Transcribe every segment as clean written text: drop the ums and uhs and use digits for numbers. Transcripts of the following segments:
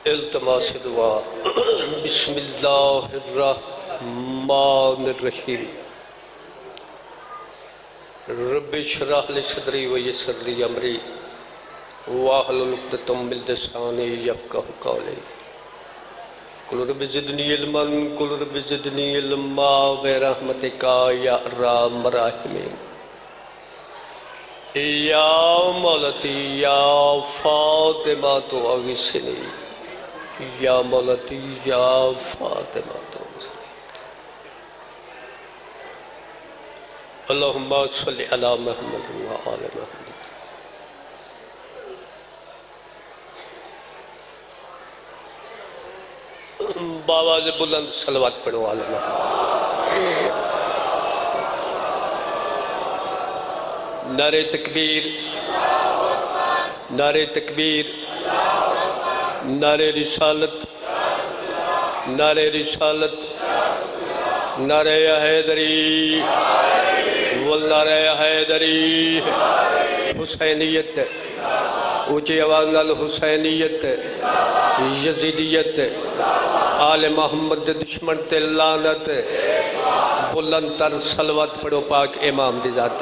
التماس دعا بسم اللہ الرحمن الرحیم رب اشرح لی صدری ویسر لی امری واحلل عقدۃ من لسانی یفقہوا قولی قل رب زدنی علما قل رب زدنی علما برحمتک یا ارحم الراحمین یا مولتی یا فاطمہ تو اغثنی یا مولتی یا فاطمہ تو اغثنی اللہم صلی علی محمد و آل محمد بآواز بلند صلوات پڑھو آل محمد نعرہ تکبیر نعرہ تکبیر نعرہ رسالت نعرہ رسالت نعرہ حیدری والنعرہ حیدری حسینیت اونچی آواز نال حسینیت یزیدیت آل محمد دشمن تے لعنت بلند تر صلوات پڑھو پاک امام دی ذات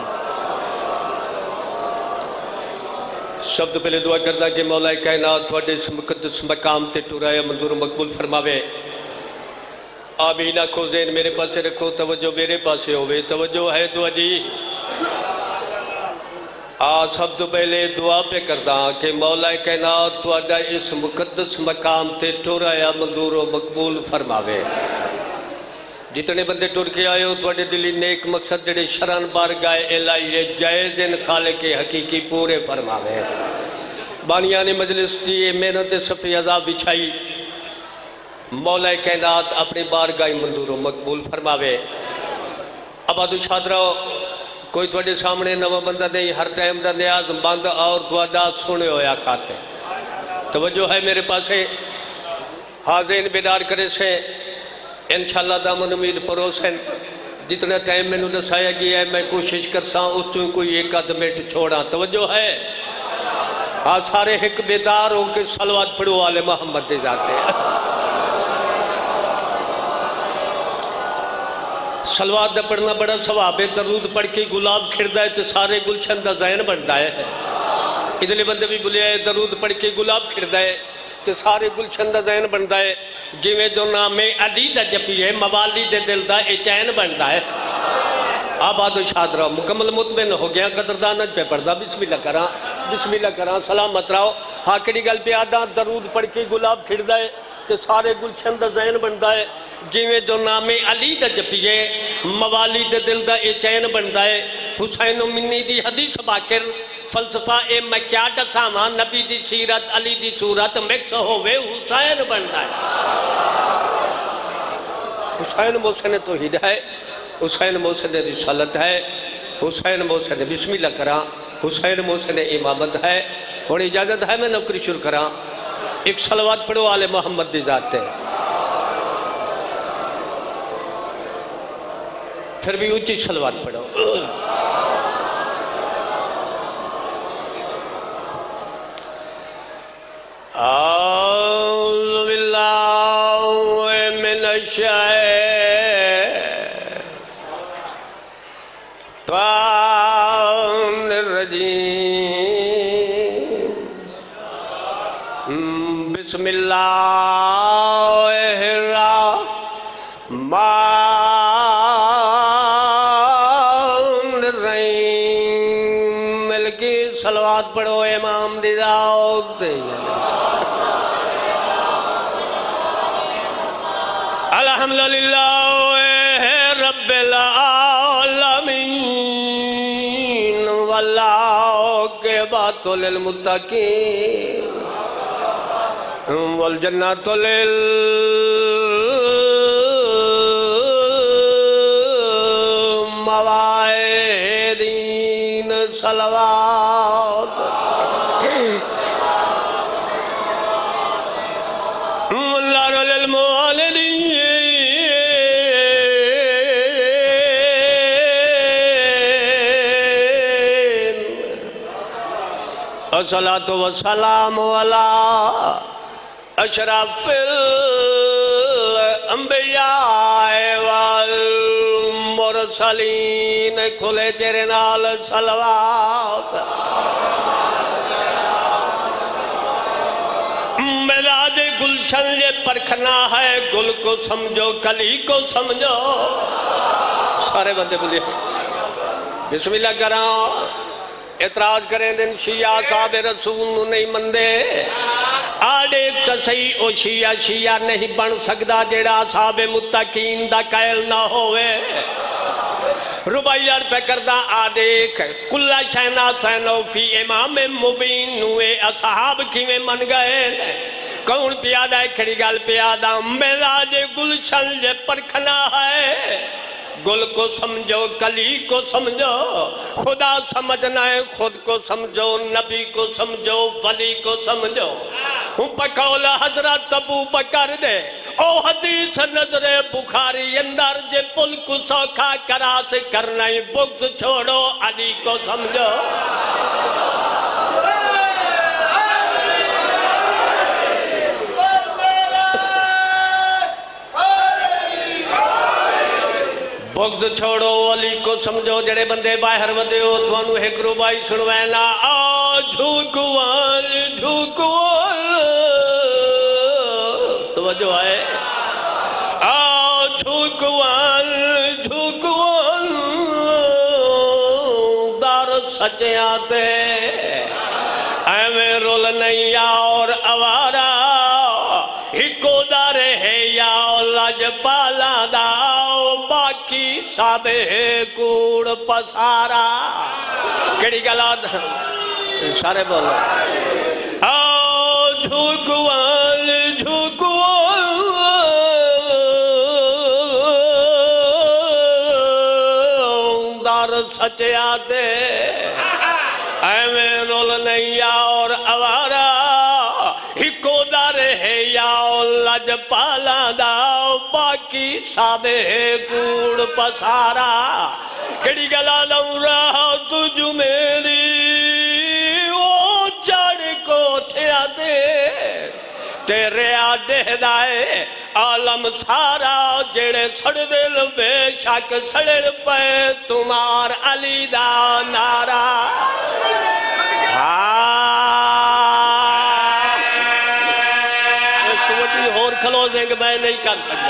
سب تو پہلے دعا کرتا کہ مولا کائنات تھوڑے اس مقدس مقام تے ٹورایا منظور و مقبول فرماوے آمین آنکھو ذہن میرے پاسے رکھو توجہ میرے پاسے ہوئے توجہ ہے تو اجی آج سب تو پہلے دعا پہ کرتا کہ مولا کائنات تھوڑا اس مقدس مقام تے ٹورایا منظور و مقبول فرماوے جتنے بندے ٹور کے آئے ہو توڑے دلی نیک مقصد جڑے شران بارگاہ الہی جائز ان خالق حقیقی پورے فرماوے بانیان مجلس دیئے محنت صفی عذاب بچھائی مولا کائنات اپنی بارگاہ منظور و مقبول فرماوے ابادو شادرہ کوئی توڑے سامنے نو بندہ نہیں ہر ٹائم دا نیاز بند اور توڑا سنے ہویا کھاتے توجہ ہے میرے پاسے حاضرین بیدار کرے سے انشاءاللہ دامن امید پروسن جتنا ٹائم میں نے دسایا گیا ہے میں کوشش کرسا اس تو کوئی ایک آدمیٹ چھوڑا توجہ ہے آج سارے ایک بیدار ہو کے صلوات پڑھو آل محمد دے جاتے ہیں صلوات دا پڑھنا بڑا ثواب ہے درود پڑھ کے گلاب کھڑتا ہے تو سارے گلشن دا ذہن بڑھتا ہے ادھلے بندے بھی بلیا ہے درود پڑھ کے گلاب کھڑتا ہے تو سارے گلشن دا ذہن بنتا ہے جی میں جو نام علی دا جپی ہے موالی دے دل دا چین بنتا ہے آباد و شاد رہو مکمل مطمئن ہو گیا قدردانت پہ پڑھتا بسم اللہ کران سلامت رہو ہاکڑی گل پہ آدھا درود پڑھ کے گلاب کھڑتا ہے تو سارے گلشن دا ذہن بنتا ہے جی میں جو نام علی دا جپی ہے موالی دے دل دا چین بنتا ہے حسین و منی دی حدیث باکر فلسفہ میں کیا ڈساواں نبی دی سیرت علی دی صورت مکس ہوئے حسین بنتا ہے حسین موسن توحید ہے حسین موسن رسالت ہے حسین موسن بسم اللہ کرا حسین موسن امامت ہے اور اجازت ہے میں نوکری شروع کرا ایک صلوات پڑھو آل محمد دی ذات ہے پھر بھی اونچی صلوات پڑھو اعوذ باللہ من الشیطان الرجیم بسم اللہ الرحمن الرحیم ملکی صلوات پڑھو امام دی ذات الحمدللہ رب العالمین والعاقبۃ للمتقین والجنۃ للموعدین صلوات والنار للموالدین الصلاة والسلام علی اشرف الانبیاء والمرسلین کھلے تیرے نال صلوات مزاج گلشن یہ پرکھنا ہے گل کو سمجھو کلی کو سمجھو سارے بندے بولے بسم اللہ کراں اعتراض کریں دن شیعہ صاحب رسول نہیں مندے آڑے تسئی او شیعہ شیعہ نہیں بن سکدا جیڑا صاحب متقین دا قائل نہ ہوئے ربائیار پہ کردہ آدیک کلہ شہنہ سینو فی امام مبین نوے اصحاب کی میں من گئے کون پیادہ ہے کھڑی گال پیادہ مزاج گلشن جے پرکھنا ہے گل کو سمجھو کلی کو سمجھو خدا سمجھنا ہے خود کو سمجھو نبی کو سمجھو ولی کو سمجھو پکول حضرت ابو بکر دے او حدیث نظر بخاری اندر جے پل کو سوکھا کرا سے کرنا ہی بغض چھوڑو علی کو سمجھو بغض چھوڑو علی کو سمجھو جڑے بندے باہر ودے ہو توانو ایک ربائی سنوینا آ جھوکوال جھوکوال توجہ آئے آ جھوکوال جھوکوال دار سچے آتے ایویں رول نہیں اور اوارا ہکو دار ہے یا لج پالا داؤ باقی سابے کوڑ پسارا کڑی گلاد سارے بولو آؤ جھوکوال جھوکوال دار سچے آتے ایویں رول نہیں اور اوارا ہکو در ہے یا لج پالا داؤ باقی سابے کوڑ پسارا کڑی گلا دوں رہا تجھ میری او چڑھ کو تھیا دے تیرے آدھے دائے عالم سارا جڑے سڑ دل بے شک سڑڑ پہ تمہار علی دا نارا اور کھلوزنگ میں نہیں کر سکتا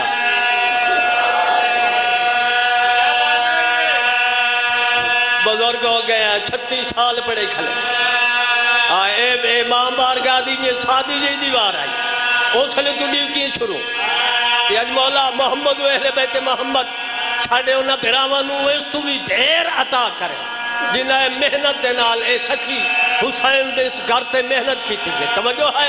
بزرگ ہو گیا 36 سال پڑے کھلے امام بارگاہ دی میں سادی جی دیوار آئی اس لئے تو ڈیوٹی شروع یاد مولا محمد و اہل بیت محمد چھاڑے انہا بھراوانو اس تو بھی دیر عطا کرے جنہیں محنت دینال اے سکی حسین دے اس گھر تے محنت کی تھی توجہ ہے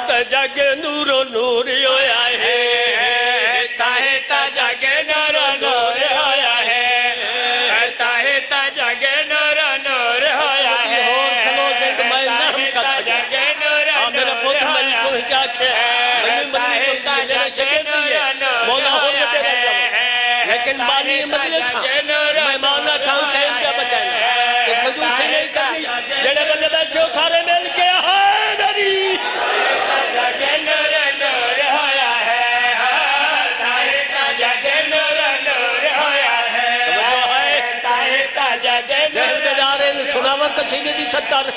تا جگ نورو نور ہویا ہے تاہے تا جگ نورو نور ہویا ہے تاہے تا جگ نورو نور ہویا ہے اور کھلو زند میں نام کا چھجا میرا پوت میں کو کیا کھے تاہے تا جگ مولا ہو میں تیرا جاؤں لیکن بانی مجلس میں مولا کھاؤں ٹائم کیا بچائنا کہ کھجو سے نہیں کرنی جڑے بندے بیٹھے ہو سارے مل کے حیدری سناوا قصیدے دی ستر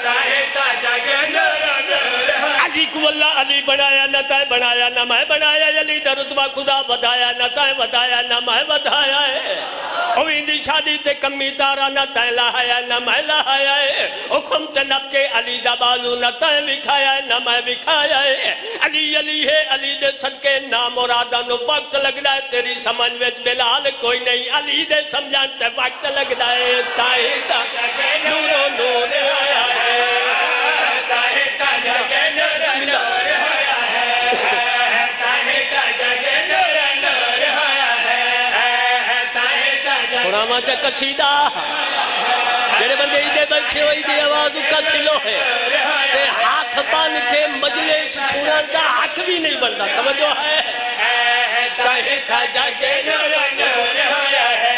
علی کو اللہ علی بنایا نہ تائے بنایا نہ میں بنایا علی دا رتبہ خدا بدایا نہ تائے بدایا نہ میں بدایا ہے اویندی شادی تے کمی تارا نہ تائے لہایا نہ میں لہایا ہے حکم تے نب کے علی دا بالو نہ تائے بکھایا ہے نہ میں بکھایا ہے علی علی ہے علی دے صدقے نام مرادہ نو وقت لگ رہا ہے تیری سمجھ ویچ بلال کوئی نہیں علی دے سمجھان تے وقت لگ رہا ہے تاہی تا نورو نور آیا ہے تاہی تا جگے نور نور آیا ہے تاہی تا جگے نور نور آیا ہے تاہی تا جگے سناما چا قصیدہ جڑے بندے ایدے بیٹھے ہوئی دی آواز کا چلو ہے تے ہاتھ بان کے مجلس سنان دا حق بھی نہیں بنتا توجہ ہے تاہی تا جگے نور نور آیا ہے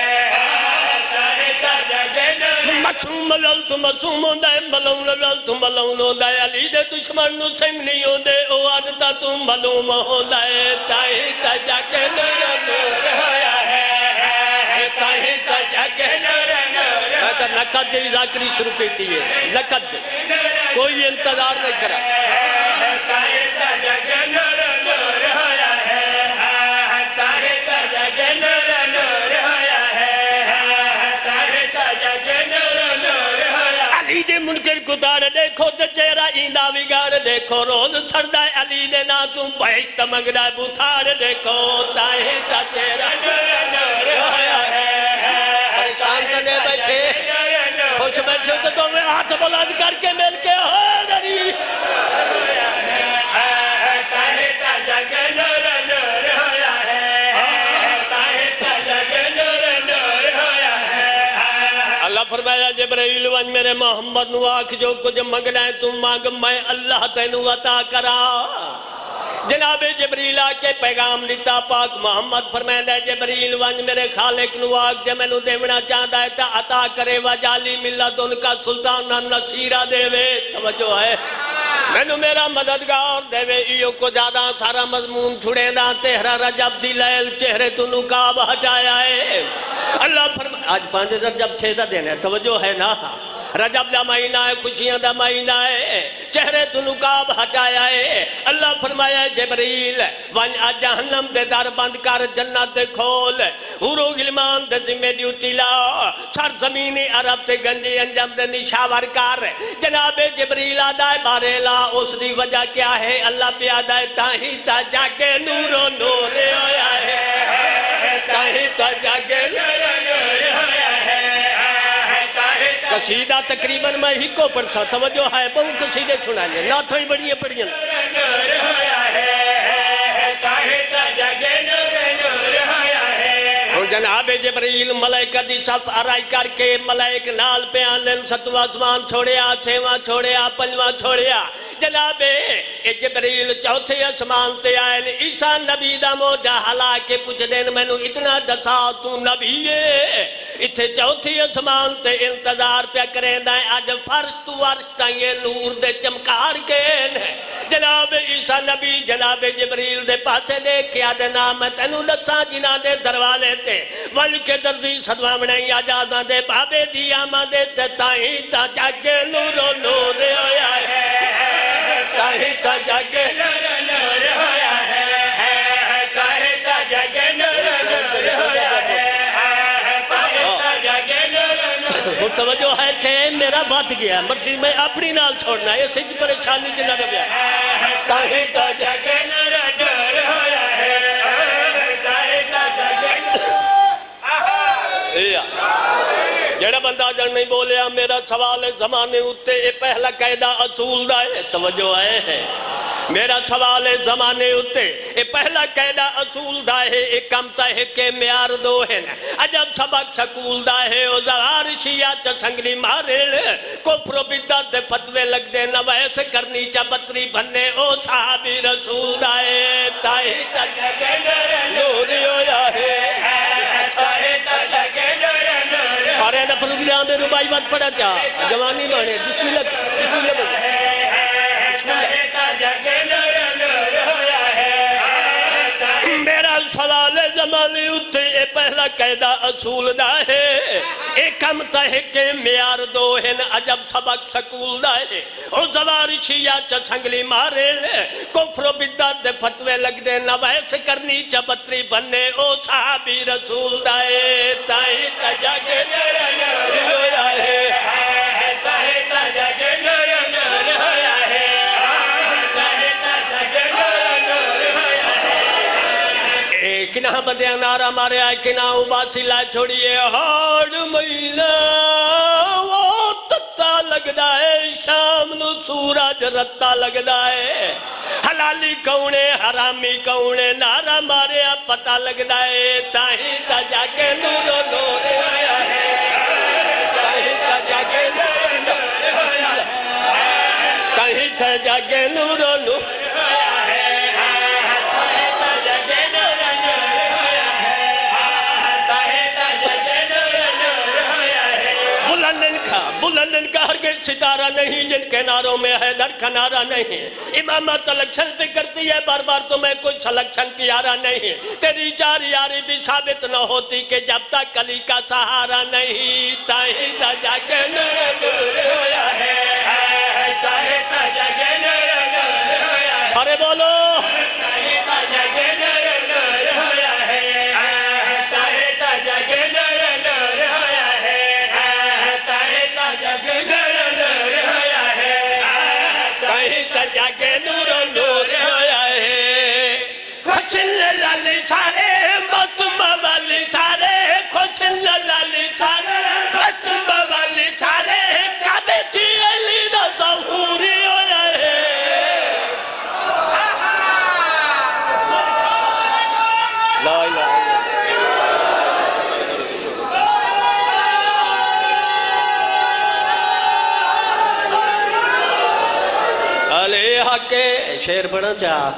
معصوم ملل تو معصوم ہوندہ ہے ملون لل تو ملون ہوندہ ہے علی دے دشمن نو سنگ نہیں ہوندے او آدتا تو معلوم ہوندہ ہے تاہی تا جاکے نور نور ہویا ہے تاہی تا جاکے نور نور میں تو نقد دی ذاکری شروع کیتی ہے نقد کوئی انتظار نہیں کرا تاہی تا جاکے نور نور ہویا ہے تاہی تا جاکے نور نور ہویا ہے تاہی تا جاکے علی دے منکر کتار دیکھو تے چہرہ ایندہ وگار دیکھو روز سردہ علی دے نا تم بہشت مگرہ بتھار دیکھو تاہی تا چہرہ نور نور ہویا ہے پریشان کرنے بیٹھے خوش بیٹھے تو تو میں ہاتھ بلند کر کے مل کے حیدری تاہی تا جگہ نور نور ہویا ہے تاہی تا جگہ نور نور ہویا ہے اللہ فرمایا جبرائیل ون میرے محمد نو آکھ جو کچھ مگنا ہے تم مانگ میں اللہ تینو عطا کرا جناب جبریل آکے پیغام دیتا پاک محمد فرمائے جبریل ون میرے خالق نو آکھ جے میں نو دیونا چاہتا ہے تا عطا کرے وجالی ملت ان کا سلطانہ نصیرہ دے وے توجہ ہے میں نو میرا مددگار دے وے ایو کو زیادہ سارا مضمون چھڑے دا تہرا رجب دی لیل چہرے تو نکاب ہٹایا ہے اللہ فرمائے آج 5 رجب 6 دینے توجہ ہے نا رجب دا مہینہ ہے خوشیاں دا مہینہ ہے چہرے تو نکاب ہٹایا ہے اللہ فرمایا جبریل ون جہنم دے در بند کر جنت دے کھول حورو غلمان دے ذمہ ڈیوٹی لا سر زمینی عرب تے گنجی انجم دے نشاور کر جناب جبریل آدھائے بارے لا اس دی وجہ کیا ہے اللہ پہ آدھائے تاہی تا جاگے نورو نور ہویا ہے تاہی تا جاگے نورو نور ہویا ہے قصیدہ تقریباً میں ہی کو پڑھسا توجہ ہے بہو قصیدے چھنانے ناتھوں ہی بڑی ہیں پڑھیں نور ہویا ہے تاہی تا جگے نور نور ہویا ہے اور جناب جبریل ملائکہ دی صف آرائی کر کے ملائک نال پہ آنن 7واں آسمان چھوڑیا 6واں چھوڑیا 5واں چھوڑیا جناب جبریل چوتھے آسمان تے آئے عیسیٰ نبی دا موجہ ہلا کے پوچھ دین میں نو اتنا دسا تو نبی ہے اتھے چوتھی آسمان تے انتظار پہ کریں دائیں آج فرش تو ورش تائیں نور دے چمکار کے جناب عیسیٰ نبی جناب جبریل دے پاسے دے کیا دے نام تینو لسا جنا دے دروالے تے ول کے درزی صدوہ منائی آجازہ دے بابے دی آمہ دے تائیں تا جاگے نورو نور ہویا ہے تاہی تا جاگے نور نور ہویا ہے تاہی تا جاگے نور نور ہویا ہے تاہی تا جاگے نور نور متوجہ ہے کہ میرا بات گیا مرضی میں اپنی نال چھوڑنا ہے سج پریشانی جنہ ربیا تاہی تا جاگے نور نور ہویا ہے تاہی تا جاگے جڑا بندہ جن نہیں بولیا میرا سوال زمانے اتے پہلا قیدہ اصول دا ہے توجہ ہے میرا سوال ہے زمانے ہوتے اے پہلا قیدہ اصول دا ہے ایک کم تہ کے میار دو ہیں عجب سبق سکول دا ہے او زغار شیعہ چا سنگلی مارے کفر و بدعت دے فتوے لگ دے نویس کرنی چا بطری بھنے او صحابی رسول دا ہے تاہی تا جگے نوری ہویا ہے تاہی تا جگے نوری سارے نہ پروگرام میں ربائی بات پڑھا چاہ جوانی بانے بسم اللہ بسم اللہ میرا سوال زمانے اٹھے اے پہلا قیدہ اصول دا ہے ایک کم تہ کے میار دو ہیں عجب سبق سکول دا ہے او زوار شیعہ چا سنگلی مارے کفر و بدعت دے فتوے لگ دے نویس کرنی چا بطری بھنے او صحابی رسول دا ہے تاہی تا جاگے ہویا ہے تاہی تا جاگے ہویا ہے کنہ بدیاں نارا مارے آئے کنہ باسی لائے چھوڑیے ہاڑ مہینہ وہ تتا لگ دا ہے شام نو سورج رتا لگ دا ہے حلالی کونے حرامی کونے نارا مارے آ پتا لگ دا ہے تاہی تا جاگے نور و نور ہویا ہے تاہی تا جاگے نور و نور ہویا ہے تاہی تا جاگے نور و نور ہویا ہے بلندن کا ہرگز ستارہ نہیں جن کے ناروں میں حیدر کا نعرہ نہیں امامت الیکشن پہ کرتی ہے بار بار تمہیں کچھ سلیکشن پیارا نہیں تیری چار یاری بھی ثابت نہ ہوتی کہ جب تک علی کا سہارا نہیں تاہی تا جاگے نور نور ہویا ہے تاہی تا جاگے نور نور ہویا ہے ارے بولو تاہی تا جاگے نور نور ہویا ہے تاہی تا جاگے نور نور ہویا ہے جاگے نور نور ہویا ہے خوشن لالی سارے مطمع والی سارے خوشن لالی سارے مطمع والی سارے کعبے تھی علی دا ظہوری ہویا ہے لا الہ کے شیر پڑھنا چاہ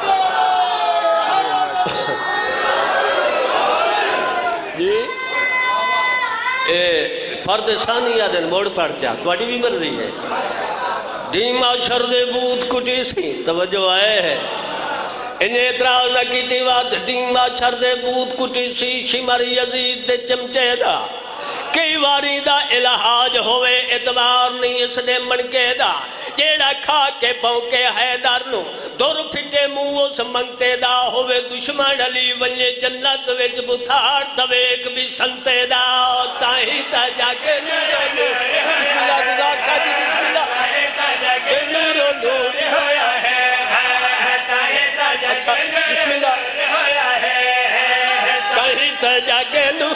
جی فرد ثانی آدھن موڑ پڑھ چاہ تواڈی بھی مرضی ہے دیما شرد بود کٹی سی توجہ آئے ہے انہیں اعتراض نہ کی تھی بات دیما شرد بود کٹی سی شمر یزید دے چمچے دا کئی واری دا الہاج ہوئے اعتبار نہیں اس نے منکے دا جیڑا کھا کے بھونکے حیدر نو دور فٹے موہ سے منگتے دا ہوئے دشمن علی ونجے جنت ویج بتھار دویک بھی سنتے دا تاہی تا جاگے نور نور بسم اللہ گزار شاہدی بسم اللہ نور نور ہویا ہے تاہی تا جاگے بسم اللہ ہویا ہے تاہی تا جاگے نور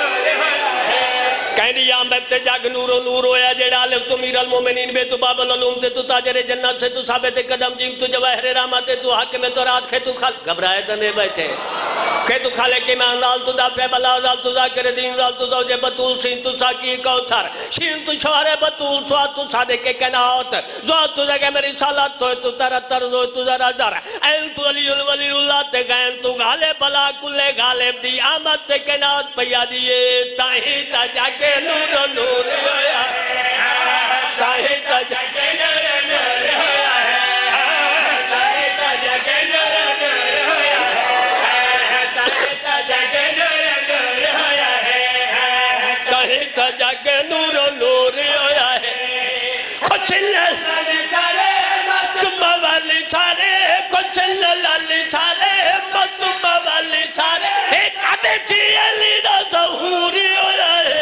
کہنی آمد تے جاگ نور و نور ہویا جیڑا لف تو میر المومنین بے تو باب العلوم تے تو تاجر جنت سے تو ثابت قدم جیم تو جواہر رحمت تے تو حق میں تو رات کھے تو خال گھبرائے تنے بیٹھے کھے تو خالے کی مان دال تو دافع بلا دال تو ذاکر دین دال تو زوجہ بطول سین تو ساکی کوثر شین تو شوار بطول سواد تو صادق کے کناوت زواد تو زگے میری سالات تو ترتر زو تو ذرا ذر این تو علی الولی اللہ تے غین تو غالب بلا کلے غالب دی آمد تے کناوت پیا دیئے تاہی تا جاگے نور نور ہویا تاہی تا جاگے نور نور ہویا تاہی تا جاگے نور نور ہویا تاہی تا جاگے نور نور ہویا تاہی تا جاگے نور نور ہویا خوش لالی سارے مطمع والی سارے خوش لالی سارے مطمع والی سارے ایک آدھے تھی علی دا ظہوری ہویا ہے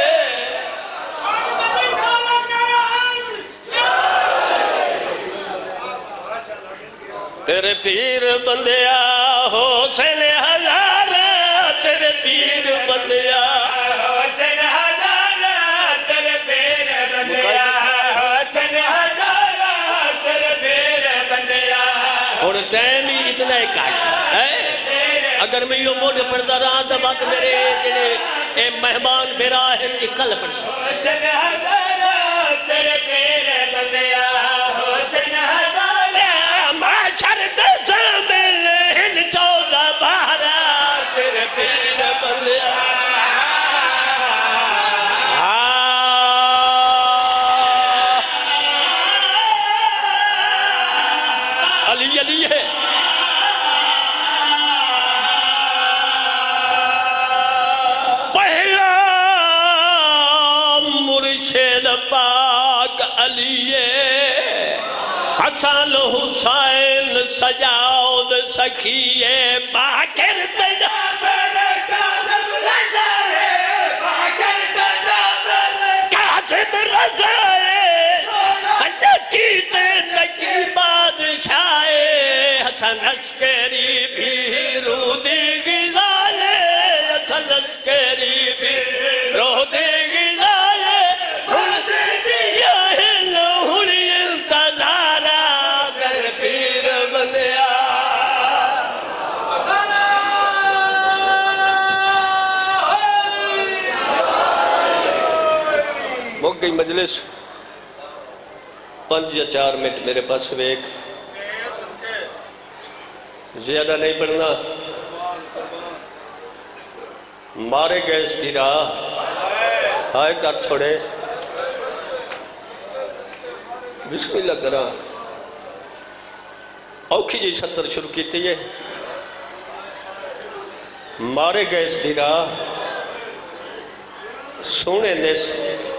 تیرے پیر بندیا حسین ہزار تیرے پیر بندیا حسین ہزار تیرے پیر بندیا حسین ہزار تیرے پیر بندیا ایک آئی اگر میں یہ موڑ پڑھتا رہا تو بات میرے جنہیں اے مہمان میرا ہے اکل پڑھ تیرے پیرے بندیا حسین ہزارہ معاشر دزمل ہن 14-12 تیرے پیرے بندیا علی علی ہے پہلا مرشد پاک علی حسن حسین سجاؤ سکھیے باکر تینا کاظم رضائے نکیتے نکی بادشاہ حسن عسکری بھی رو دی گزالے حسن عسکری بھی رو دی گزالے ہن دیا ہنی انتظارہ در پیر بندیا موقع گئی مجلس 5 یا 4 منٹ میرے پاس ایک زیادہ نہیں پڑھنا مارے گئے اس کی راہ ہائے کر چھوڑے بسم اللہ کرا اوکھی جی 70 شروع کی تھی یہ مارے گئے اس کی راہ سونے نیس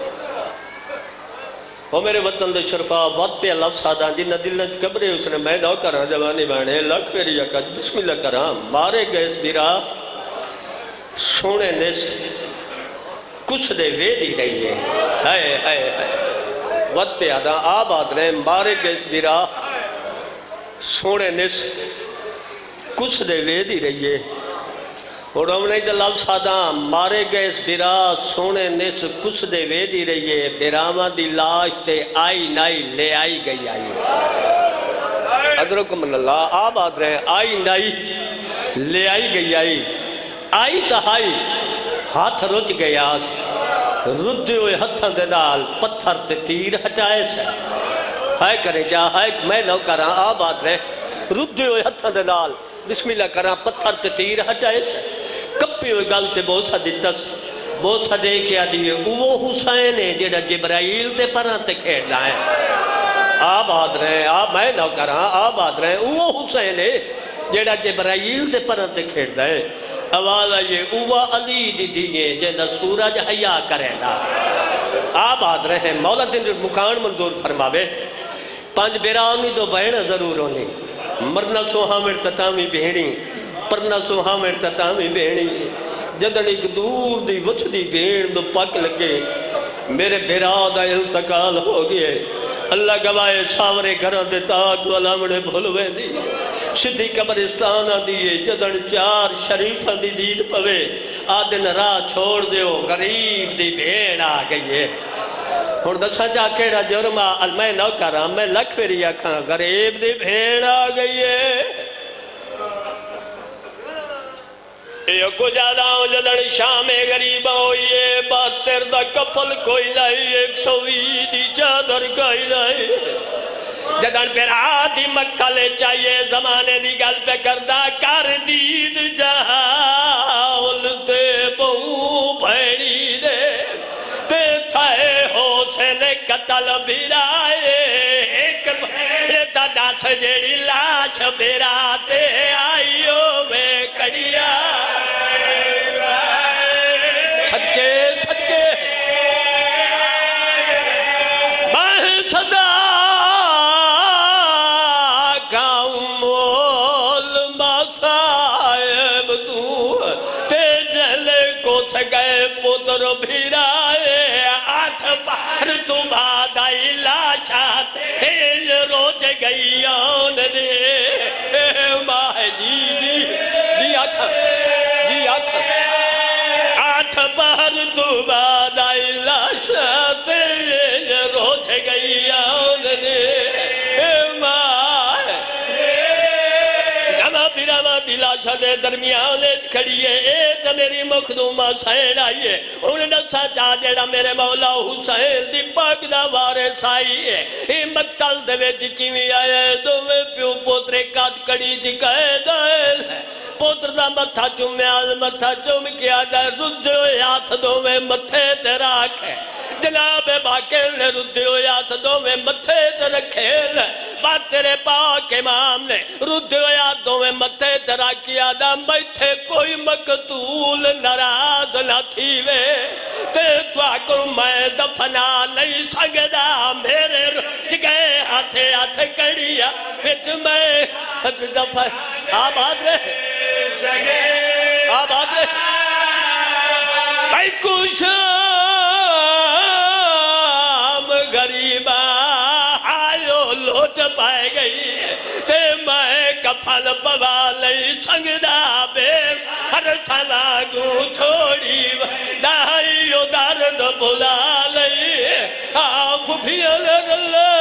وہ میرے وطن دے شرفا وقت پہ لفظ آدھان جی نہ دل نہ کبرے اس نے میں نہ کرا جوانی بانے لکھ میری یکا بسم اللہ کرا مارے گئے اس بیرا سونے نیس کچھ دے ویدی رہی ہے ہائے ہائے ہائے وقت پہ آدھان آباد رہے مارے گئے اس بیرا سونے نیس کچھ دے ویدی رہی ہے اور ہم نے جلال سادہ مارے گئے اس بیرا سونے نیس کس دے ویدی رہی ہے بیرامہ دی لاش تے آئی نائی لے آئی گئی آئی ادرکم اللہ آباد رہے آئی نائی لے آئی گئی آئی تہائی ہاتھ رج گیا رجے ہوئے ہتھن دے نال پتھر تے تیر ہٹائے سے ہائے کریں کیا ہائے میں نو کراں آباد رہے رجے ہوئے ہتھن دے نال بسم اللہ کراں پتھر تے تیر ہٹائے سے کپی ہوئے گلتے بوسا دیتس بوسا دے کیا دیئے وہ حسین ہے جیڑا جبرائیل دے پران تے کھیڑ رہا ہے آباد رہے میں نو کراں آباد رہے وہ حسین ہے جیڑا جبرائیل دے پران تے کھیڑ رہا ہے آواز آئیے اوہ علی دی دیئے جیڑا سورج حیاء کرے گا آباد رہے مولا دن مکان منظور فرماوے 5 بیرامی دو بہن ضرور ہونی مرنا سوہا مرتتامی بہنی پرنا سوہا مرتتامی بہنی جدن ایک دور دی وچ دی بہن دو پاک لگے میرے بیراد انتقال ہو گئے اللہ گوائے ساورے گھران دے تاک والا مڑے بھولوے دی صدی قبرستانہ دیئے جدن 4 شریفہ دی دین پوے آدن راہ چھوڑ دیو غریب دی بہن آ گئی ہے اور دسا جا کیڑا جرمہ میں نو کراں میں لکھ پھری آکھاں غریب دی بھیڑ آ گئی ہے یہ کو جادا ہوں جدن شام غریبہ ہوئیے 72 دا کفل کوئی لائی 120 دی چادر کوئی لائی جدن پھر آدھی مکہ لے چاہیے زمانے دی گل پہ کردہ کر دید جہاول تے بہو بھیڑی دے تے تھائے حسین قتل بھیرائے ایک بھیڑتا ڈاس جیڑی لاش بھیراتے آئیو میں کڑیا چھکے میں صدا گاؤں مول مسائب تو تے جلے کو سگئے پتر بھیرائے 8 بار تو بعد آئی لاشات ہیل روج گئی آن دے ماہ جی آکھا 8 بار تو بعد آئی لاشات ہیل روج گئی آن دے ماہ سدے درمیان کھڑی ہے اے تے میری مخدومہ سین آئیے انہیں نسا چاہ جیڑا میرے مولا حسین دی پاک دا وارث آئیے اے مقتل دے وچ کیویں آئے دوویں پیو پوترے کات کڑی جی قید ہے پوتر دا متھا چومیاز متھا چوم کیا دا ردے ہوئے ہاتھ دوویں متھے تے راکھے جناب باقر نے ردے ہوئے ہاتھ دوویں متھے تے رکھے بات تیرے پاک امام نے ردے ہوئے ہاتھ دوویں متھے تے راکھیا دا میتھے کوئی مقتول ناراض نہ تھی وے تے تو آکر میں دفنا نہیں سکدا میرے گئے ہاتھے ہاتھے کڑیا وچ میں دفن آباد رہے آباد رہے اے کچھ غریبہ آئیو لوٹ پائے گئی تے میں کفن پوا لئی سنگدہ بے ہر سلاگو چھوڑی دائیو درد بلا لئی آپ بھی اللہ